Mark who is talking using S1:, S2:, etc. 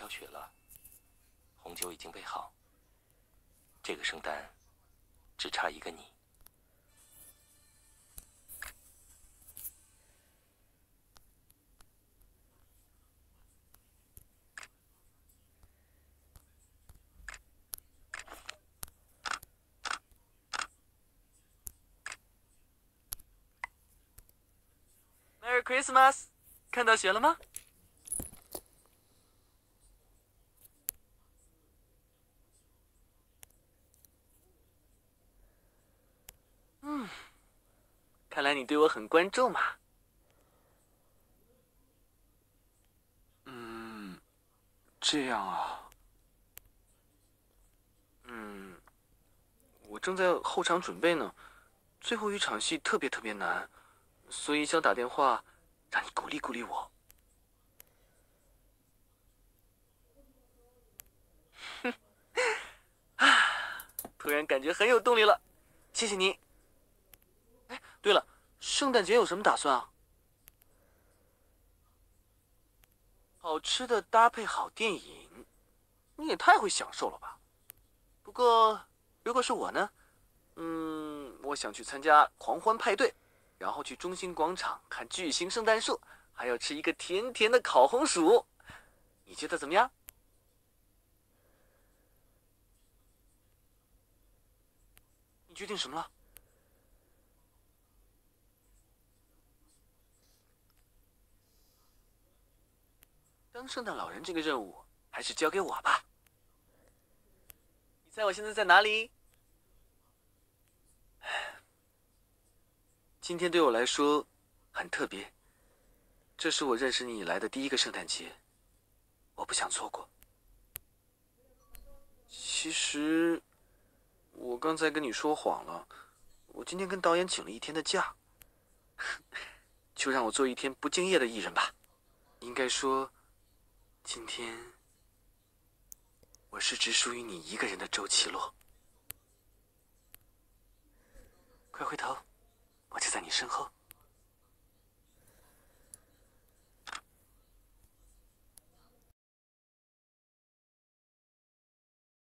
S1: 飘雪了，红酒已经备好。这个圣诞只差一个你。
S2: Merry Christmas！ 看到雪了吗？看来你对我很关注嘛。这样啊。我正在后场准备呢，最后一场戏特别难，所以想打电话让你鼓励鼓励我。突然感觉很有动力了，谢谢你。哎，对了，圣诞节有什么打算啊？好吃的搭配好电影，你也太会享受了吧？不过，如果是我呢，我想去参加狂欢派对，然后去中心广场看巨型圣诞树，还要吃一个甜甜的烤红薯。你觉得怎么样？你决定什么了？当圣诞老人这个任务还是交给我吧。你猜我现在在哪里？今天对我来说很特别，这是我认识你以来的第一个圣诞节，我不想错过。其实，我刚才跟你说谎了，我今天跟导演请了1天的假，就让我做1天不敬业的艺人吧。应该说，今天我是只属于你一个人的周奇洛。快回头，我就在你身后。